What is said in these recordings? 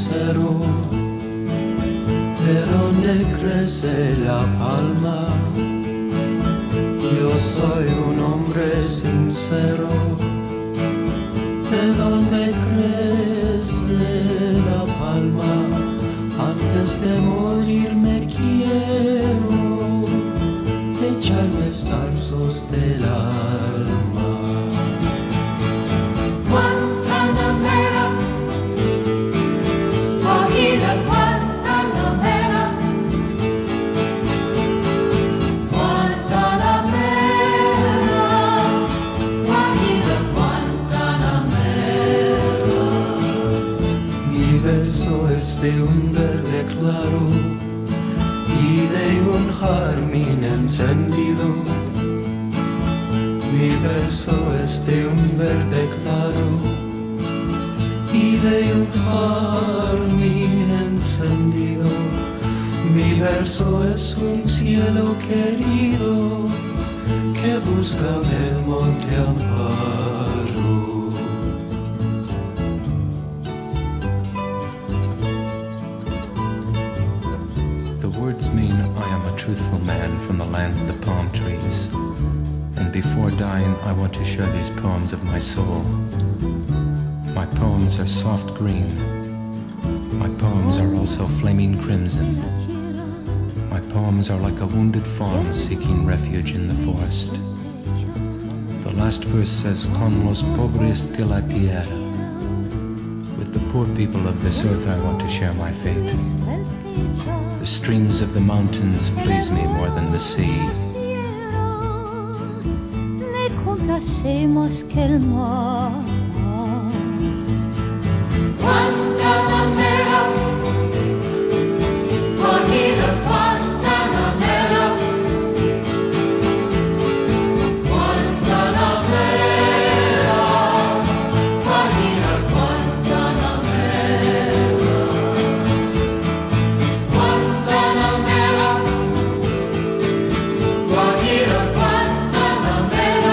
sincero, de donde crece la palma. Yo soy un hombre sincero, de donde crece la palma. Antes de morir me quiero echarme estarzos del alma. Guantanamera, Guajira, Guantanamera, Guantanamera, Guajira, Guantanamera. Mi verso es de un verde claro y de un jazmín encendido. Mi verso es de un verde claro y de un jazmín encendido. Mi verso es un cielo querido que busca el monte Amparo. The words mean I am a truthful man from the land of the palm trees. And before dying, I want to share these poems of my soul. My poems are soft green. My poems are also flaming crimson. My poems are like a wounded fawn seeking refuge in the forest. The last verse says, Con los pobres de la tierra. With the poor people of this earth, I want to share my fate. The streams of the mountains please me more than the sea. Hacemos que el mar. Guantanamera, Guajira, Guantanamera, Guantanamera, Guajira, Guantanamera, Guantanamera, Guajira, Guantanamera.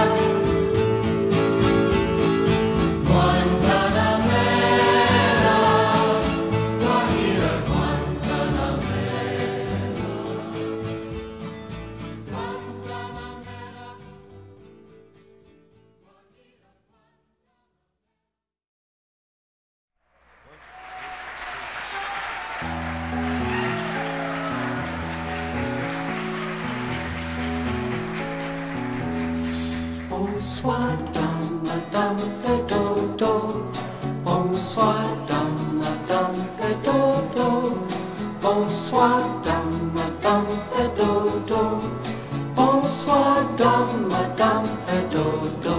Bonsoir, madame fait dodo. Bonsoir, madame fait dodo. Bonsoir, madame fait dodo. Bonsoir, madame fait dodo.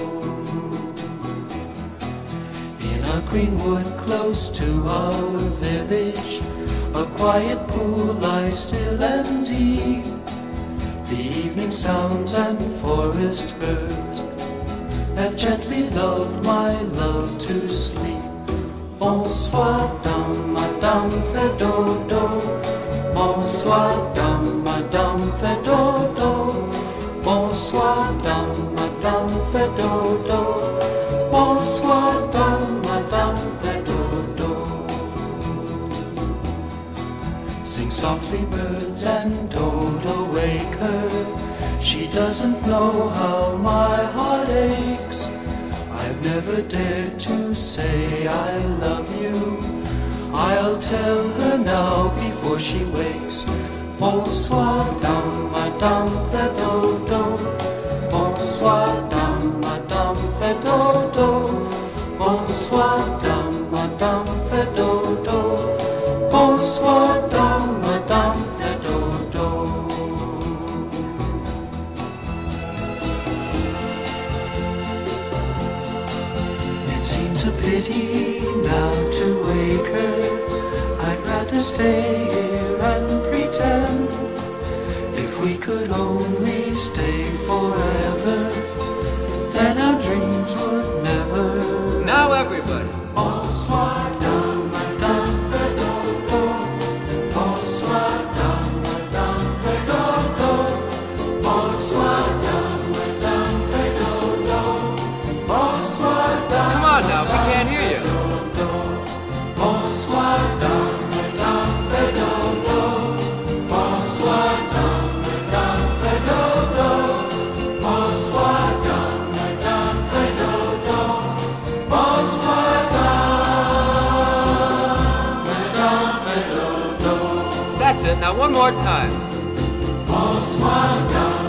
In a green wood close to our village, a quiet pool lies still and deep. The evening sounds and forest birds have gently lulled my love to sleep. Bonsoir, madame fait dodo. Bonsoir, madame fait dodo. Bonsoir, madame fait dodo. Bonsoir, madame fait dodo. Sing softly, birds, and dodo wake her. She doesn't know how my heart aches. I've never dared to say I love you. I'll tell her now before she wakes. Bonsoir, madame fait dodo. Bonsoir, madame fait dodo. Bonsoir, madame fait dodo. Bonsoir, madame fait dodo. It seems a pity now to wake her. I'd rather stay here and pretend. If we could only stay forever, then our dreams would never. Now everybody. Bonsoir, madame fait dodo. Bonsoir, madame fait dodo. Bonsoir, madame fait dodo. Bonsoir, Come on now, we can't hear you. Bonsoir, Now one more time. Bonsoir,